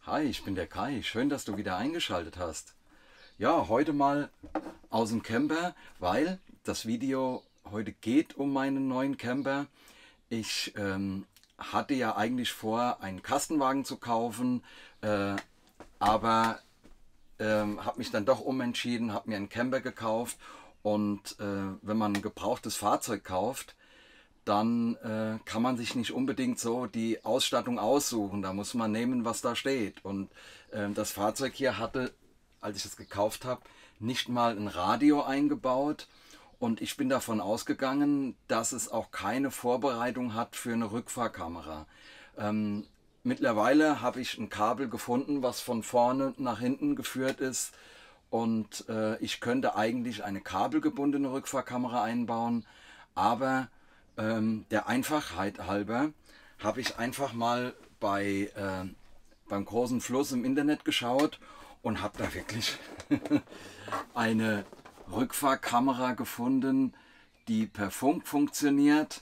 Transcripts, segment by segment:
Hi, ich bin der Kai. Schön, dass du wieder eingeschaltet hast. Ja, heute mal aus dem Camper, weil das Video heute geht um meinen neuen Camper. Ich hatte ja eigentlich vor, einen Kastenwagen zu kaufen, aber habe mich dann doch umentschieden, habe mir einen Camper gekauft und wenn man ein gebrauchtes Fahrzeug kauft, dann kann man sich nicht unbedingt so die Ausstattung aussuchen. Da muss man nehmen, was da steht. Und das Fahrzeug hier hatte, als ich es gekauft habe, nicht mal ein Radio eingebaut. Und ich bin davon ausgegangen, dass es auch keine Vorbereitung hat für eine Rückfahrkamera. Mittlerweile habe ich ein Kabel gefunden, was von vorne nach hinten geführt ist. Und ich könnte eigentlich eine kabelgebundene Rückfahrkamera einbauen, aber der Einfachheit halber habe ich einfach mal beim großen Fluss im Internet geschaut und habe da wirklich eine Rückfahrkamera gefunden, die per Funk funktioniert.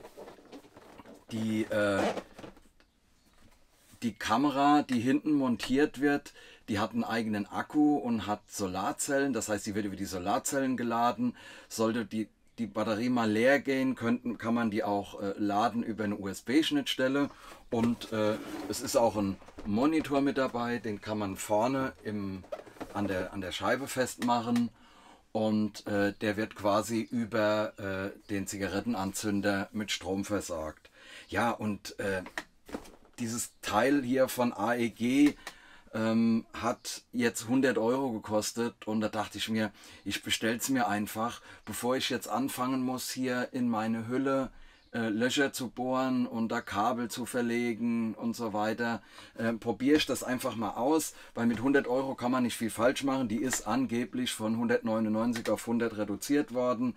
Die Kamera, die hinten montiert wird, die hat einen eigenen Akku und hat Solarzellen. Das heißt, sie wird über die Solarzellen geladen. Sollte die Batterie mal leer gehen, kann man die auch laden über eine USB-Schnittstelle. Und es ist auch ein Monitor mit dabei, den kann man vorne an der Scheibe festmachen. Und der wird quasi über den Zigarettenanzünder mit Strom versorgt. Ja, und dieses Teil hier von AEG hat jetzt 100 Euro gekostet und da dachte ich mir, ich bestelle es mir einfach, bevor ich jetzt anfangen muss, hier in meine Hülle Löcher zu bohren und da Kabel zu verlegen und so weiter. Probiere ich das einfach mal aus, weil mit 100 Euro kann man nicht viel falsch machen. Die ist angeblich von 199 auf 100 reduziert worden.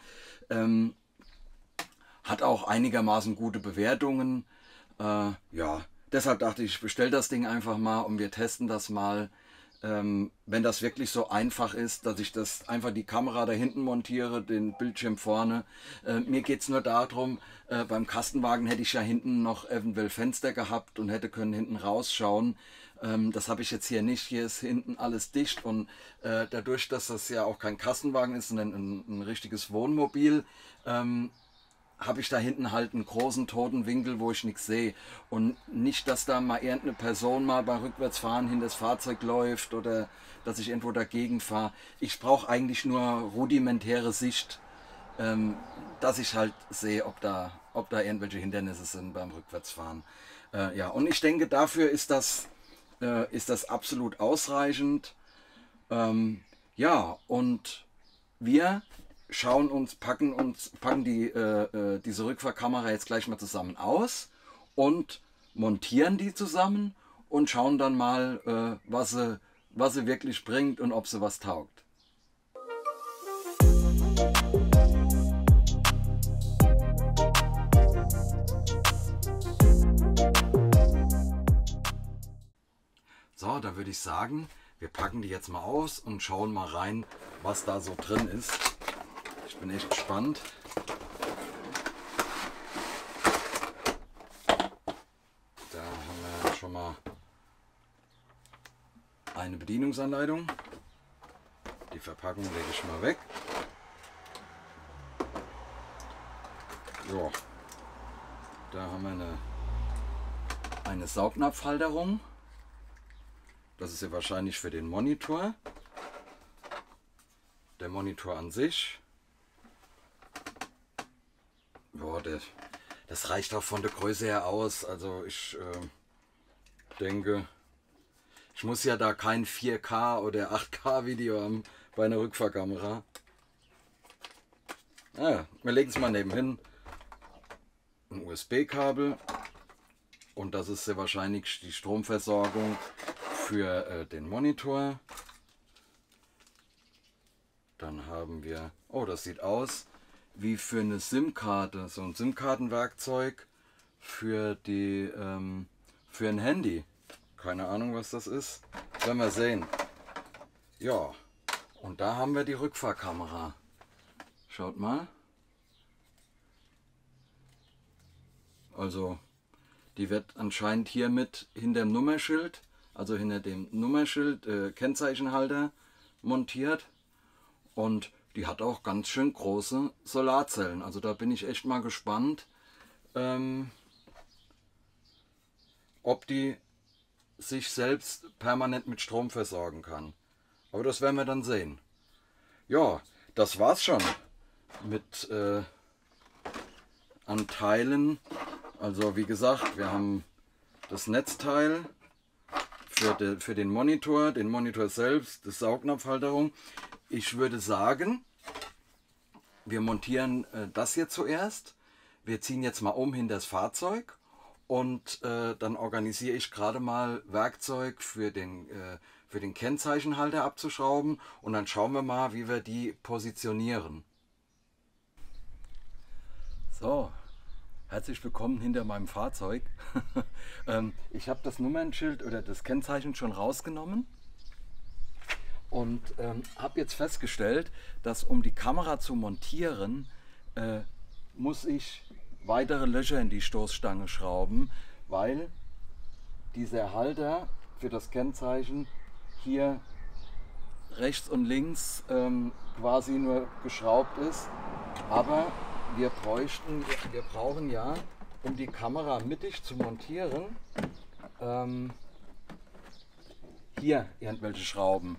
Hat auch einigermaßen gute Bewertungen. Ja, deshalb dachte ich, ich bestelle das Ding einfach mal und wir testen das mal. Wenn das wirklich so einfach ist, dass ich das einfach die Kamera da hinten montiere, den Bildschirm vorne. Mir geht es nur darum, beim Kastenwagen hätte ich ja hinten noch eventuell Fenster gehabt und hätte können hinten rausschauen. Das habe ich jetzt hier nicht. Hier ist hinten alles dicht und dadurch, dass das ja auch kein Kastenwagen ist, sondern ein richtiges Wohnmobil, habe ich da hinten halt einen großen toten Winkel, wo ich nichts sehe. Und nicht, dass da mal irgendeine Person mal beim Rückwärtsfahren hinter das Fahrzeug läuft oder dass ich irgendwo dagegen fahre. Ich brauche eigentlich nur rudimentäre Sicht, dass ich halt sehe, ob da irgendwelche Hindernisse sind beim Rückwärtsfahren. Ja, und ich denke, dafür ist das absolut ausreichend. Ja, und wir packen diese Rückfahrkamera jetzt gleich mal zusammen aus und montieren die zusammen und schauen dann mal, was sie wirklich bringt und ob sie was taugt. So, da würde ich sagen, wir packen die jetzt mal aus und schauen mal rein, was da so drin ist. Ich bin echt gespannt. Da haben wir schon mal eine Bedienungsanleitung. Die Verpackung lege ich mal weg. So, da haben wir eine Saugnapfhalterung. Das ist ja wahrscheinlich für den Monitor. Der Monitor an sich. Boah, das reicht auch von der Größe her aus. Also ich denke, ich muss ja da kein 4K oder 8K Video haben bei einer Rückfahrkamera. Naja, wir legen es mal nebenhin. Ein USB-Kabel. Und das ist sehr wahrscheinlich die Stromversorgung für den Monitor. Dann haben wir, oh, das sieht aus wie für eine SIM-Karte, so ein SIM-Kartenwerkzeug für für ein Handy. Keine Ahnung, was das ist. Werden wir sehen. Ja, und da haben wir die Rückfahrkamera. Schaut mal. Also, die wird anscheinend hier mit hinterm Nummerschild also hinter dem Nummernschild, Kennzeichenhalter montiert. Und die hat auch ganz schön große Solarzellen. Also da bin ich echt mal gespannt, ob die sich selbst permanent mit Strom versorgen kann. Aber das werden wir dann sehen. Ja, das war's schon mit an Teilen. Also wie gesagt, wir haben das Netzteil für den Monitor selbst, das Saugnapfhalterung. Ich würde sagen, wir montieren das hier zuerst. Wir ziehen jetzt mal um hinter das Fahrzeug und dann organisiere ich gerade mal Werkzeug für den Kennzeichenhalter abzuschrauben und dann schauen wir mal, wie wir die positionieren. So, herzlich willkommen hinter meinem Fahrzeug. Ich habe das Nummernschild oder das Kennzeichen schon rausgenommen und habe jetzt festgestellt, dass um die Kamera zu montieren, muss ich weitere Löcher in die Stoßstange schrauben, weil dieser Halter für das Kennzeichen hier rechts und links quasi nur geschraubt ist. Aber wir brauchen ja, um die Kamera mittig zu montieren, hier irgendwelche Schrauben.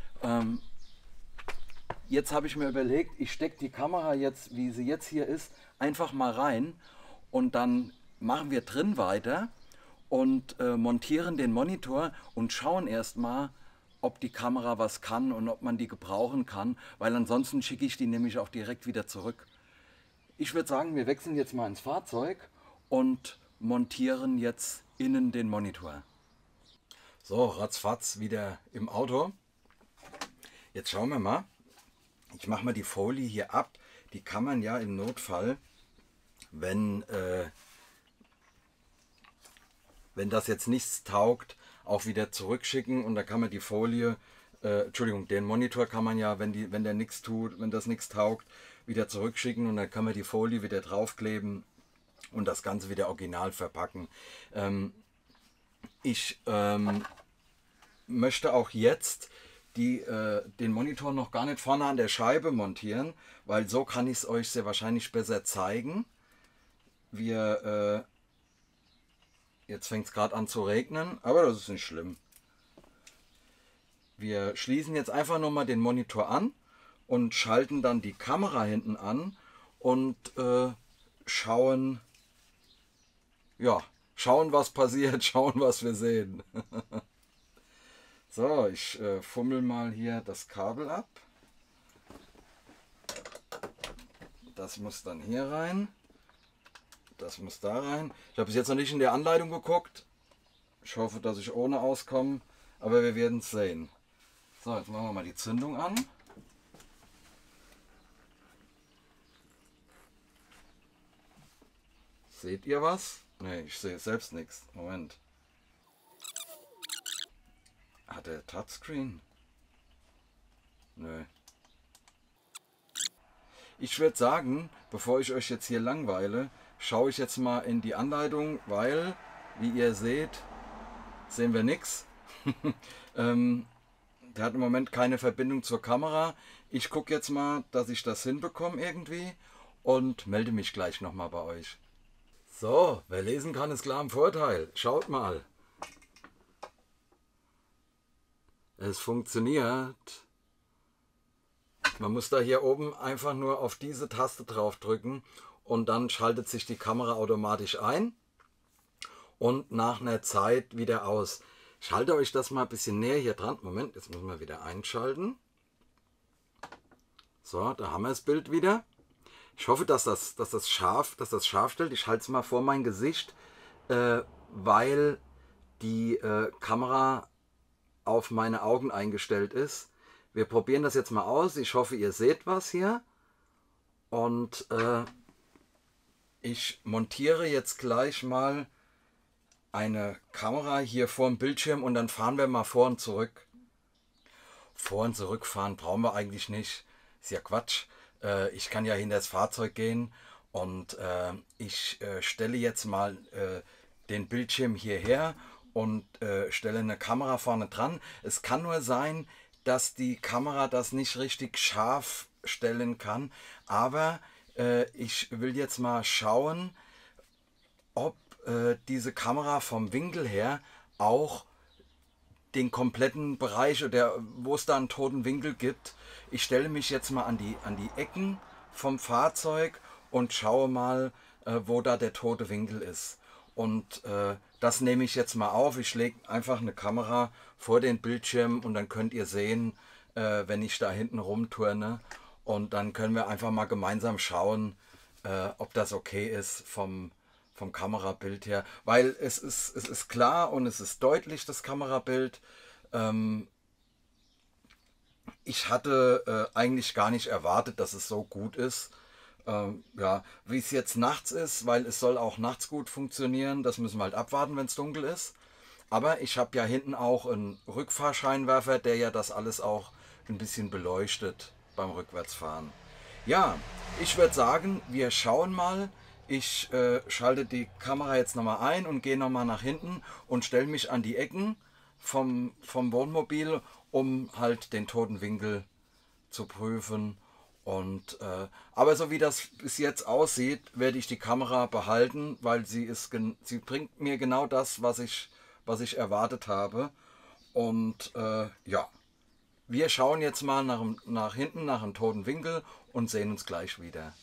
Jetzt habe ich mir überlegt, ich stecke die Kamera jetzt, wie sie jetzt hier ist, einfach mal rein und dann machen wir drin weiter und montieren den Monitor und schauen erstmal, ob die Kamera was kann und ob man die gebrauchen kann, weil ansonsten schicke ich die nämlich auch direkt wieder zurück. Ich würde sagen, wir wechseln jetzt mal ins Fahrzeug und montieren jetzt innen den Monitor. So, ratzfatz wieder im Auto. Jetzt schauen wir mal. Ich mache mal die Folie hier ab. Die kann man ja im Notfall, wenn das jetzt nichts taugt, auch wieder zurückschicken und da kann man die Folie, Entschuldigung, den Monitor kann man ja, wenn der nichts tut, wenn das nichts taugt, wieder zurückschicken und dann kann man die Folie wieder draufkleben und das Ganze wieder original verpacken. Ich möchte auch jetzt den Monitor noch gar nicht vorne an der Scheibe montieren, weil so kann ich es euch sehr wahrscheinlich besser zeigen. Jetzt fängt es gerade an zu regnen, aber das ist nicht schlimm. Wir schließen jetzt einfach nochmal den Monitor an und schalten dann die Kamera hinten an und schauen, was passiert, schauen, was wir sehen. So, ich fummel mal hier das Kabel ab. Das muss dann hier rein. Das muss da rein. Ich habe bis jetzt noch nicht in der Anleitung geguckt. Ich hoffe, dass ich ohne auskomme, aber wir werden es sehen. So, jetzt machen wir mal die Zündung an. Seht ihr was? Ne, ich sehe selbst nichts. Moment. Hat er Touchscreen? Nö. Ich würde sagen, bevor ich euch jetzt hier langweile, schaue ich jetzt mal in die Anleitung, weil, wie ihr seht, sehen wir nichts. Der hat im Moment keine Verbindung zur Kamera. Ich gucke jetzt mal, dass ich das hinbekomme irgendwie und melde mich gleich nochmal bei euch. So, wer lesen kann, ist klar im Vorteil. Schaut mal. Es funktioniert. Man muss da hier oben einfach nur auf diese Taste drauf drücken und dann schaltet sich die Kamera automatisch ein und nach einer Zeit wieder aus. Ich halte euch das mal ein bisschen näher hier dran. Moment, jetzt müssen wir wieder einschalten. So, da haben wir das Bild wieder. Ich hoffe, dass das scharf stellt. Ich halte es mal vor mein Gesicht, weil die Kamera auf meine Augen eingestellt ist. Wir probieren das jetzt mal aus. Ich hoffe, ihr seht was hier. Und ich montiere jetzt gleich mal eine Kamera hier vor dem Bildschirm und dann fahren wir mal vor und zurück. Vor und zurückfahren brauchen wir eigentlich nicht. Ist ja Quatsch. Ich kann ja hinter das Fahrzeug gehen und ich stelle jetzt mal den Bildschirm hierher und stelle eine Kamera vorne dran. Es kann nur sein, dass die Kamera das nicht richtig scharf stellen kann, aber ich will jetzt mal schauen, ob diese Kamera vom Winkel her auch den kompletten Bereich, oder wo es da einen toten Winkel gibt. Ich stelle mich jetzt mal an die Ecken vom Fahrzeug und schaue mal, wo da der tote Winkel ist. Und das nehme ich jetzt mal auf. Ich lege einfach eine Kamera vor den Bildschirm und dann könnt ihr sehen, wenn ich da hinten rumturne. Und dann können wir einfach mal gemeinsam schauen, ob das okay ist vom Kamerabild her. Weil es ist klar und es ist deutlich, das Kamerabild. Ich hatte eigentlich gar nicht erwartet, dass es so gut ist. Ja, wie es jetzt nachts ist, weil es soll auch nachts gut funktionieren, das müssen wir halt abwarten, wenn es dunkel ist. Aber ich habe ja hinten auch einen Rückfahrscheinwerfer, der ja das alles auch ein bisschen beleuchtet beim Rückwärtsfahren. Ja, ich würde sagen, wir schauen mal. Ich schalte die Kamera jetzt nochmal ein und gehe nochmal nach hinten und stelle mich an die Ecken vom Wohnmobil, um halt den toten Winkel zu prüfen. Und aber so wie das bis jetzt aussieht, werde ich die Kamera behalten, weil sie bringt mir genau das, was ich erwartet habe. Und ja, wir schauen jetzt mal nach hinten, nach einem toten Winkel und sehen uns gleich wieder.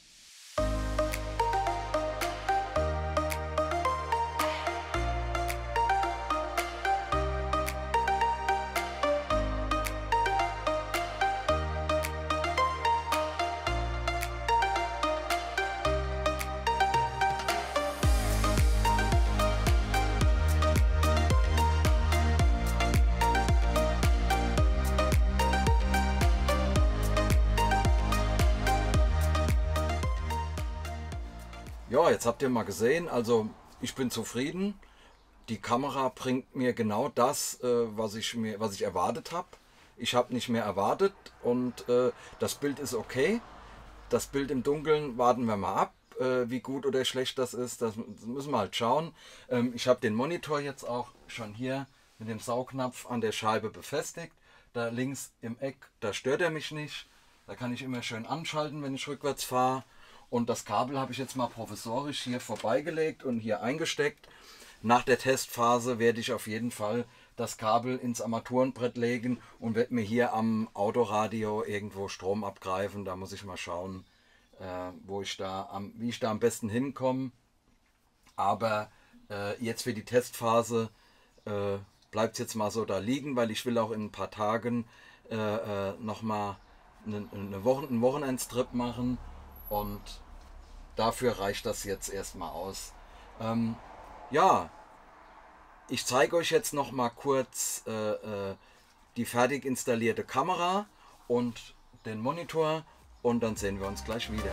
Ja, jetzt habt ihr mal gesehen, also ich bin zufrieden. Die Kamera bringt mir genau das, was ich erwartet habe. Ich habe nicht mehr erwartet und das Bild ist okay. Das Bild im Dunkeln warten wir mal ab, wie gut oder schlecht das ist. Das müssen wir halt schauen. Ich habe den Monitor jetzt auch schon hier mit dem Saugnapf an der Scheibe befestigt. Da links im Eck, da stört er mich nicht. Da kann ich immer schön anschalten, wenn ich rückwärts fahre. Und das Kabel habe ich jetzt mal provisorisch hier vorbeigelegt und hier eingesteckt. Nach der Testphase werde ich auf jeden Fall das Kabel ins Armaturenbrett legen und werde mir hier am Autoradio irgendwo Strom abgreifen. Da muss ich mal schauen, wie ich da am besten hinkomme. Aber jetzt für die Testphase bleibt es jetzt mal so da liegen, weil ich will auch in ein paar Tagen nochmal einen Wochenendstrip machen. Und dafür reicht das jetzt erstmal aus. Ja, ich zeige euch jetzt noch mal kurz die fertig installierte Kamera und den Monitor und dann sehen wir uns gleich wieder.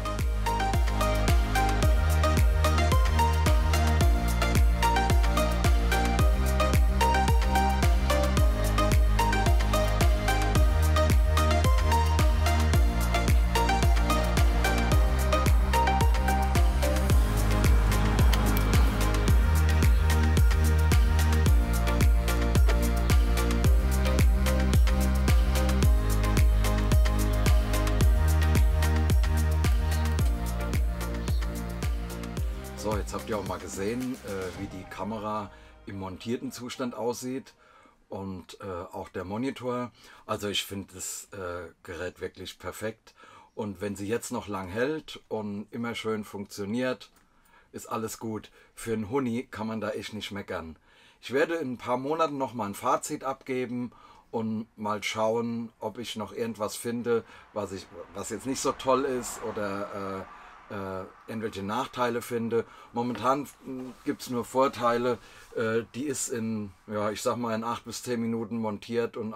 So, jetzt habt ihr auch mal gesehen, wie die Kamera im montierten Zustand aussieht und auch der Monitor. Also ich finde das Gerät wirklich perfekt und wenn sie jetzt noch lang hält und immer schön funktioniert, ist alles gut. Für einen Huni kann man da echt nicht meckern. Ich werde in ein paar Monaten noch mal ein Fazit abgeben und mal schauen, ob ich noch irgendwas finde, was jetzt nicht so toll ist oder irgendwelche Nachteile finde. Momentan gibt es nur Vorteile. Die ist in, ja, ich sag mal in 8 bis 10 Minuten montiert und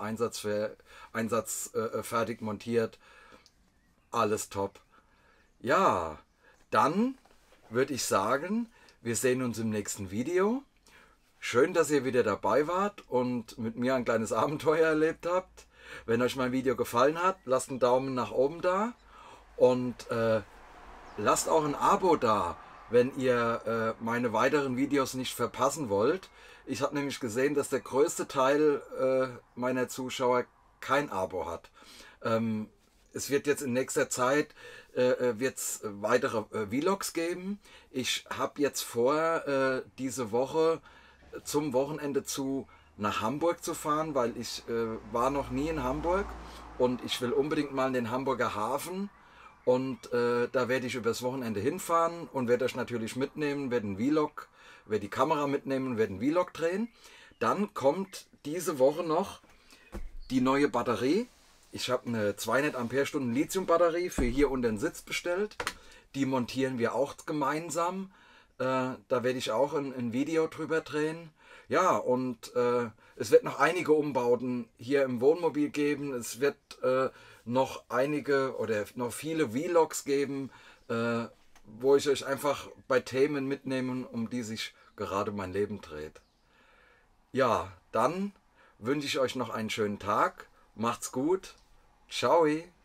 fertig montiert. Alles top. Ja, dann würde ich sagen, wir sehen uns im nächsten Video. Schön, dass ihr wieder dabei wart und mit mir ein kleines Abenteuer erlebt habt. Wenn euch mein Video gefallen hat, lasst einen Daumen nach oben da und lasst auch ein Abo da, wenn ihr meine weiteren Videos nicht verpassen wollt. Ich habe nämlich gesehen, dass der größte Teil meiner Zuschauer kein Abo hat. Es wird jetzt in nächster Zeit wird's weitere Vlogs geben. Ich habe jetzt vor, diese Woche zum Wochenende nach Hamburg zu fahren, weil ich war noch nie in Hamburg und ich will unbedingt mal in den Hamburger Hafen. Und da werde ich übers Wochenende hinfahren und werde euch natürlich mitnehmen, werde einen Vlog, werde die Kamera mitnehmen und werde einen Vlog drehen. Dann kommt diese Woche noch die neue Batterie. Ich habe eine 200 Ampere-Stunden Lithium-Batterie für hier unter den Sitz bestellt. Die montieren wir auch gemeinsam. Da werde ich auch ein Video drüber drehen. Ja, und es wird noch einige Umbauten hier im Wohnmobil geben. Es wird noch einige oder noch viele Vlogs geben, wo ich euch einfach bei Themen mitnehme, um die sich gerade mein Leben dreht. Ja, dann wünsche ich euch noch einen schönen Tag. Macht's gut. Ciao.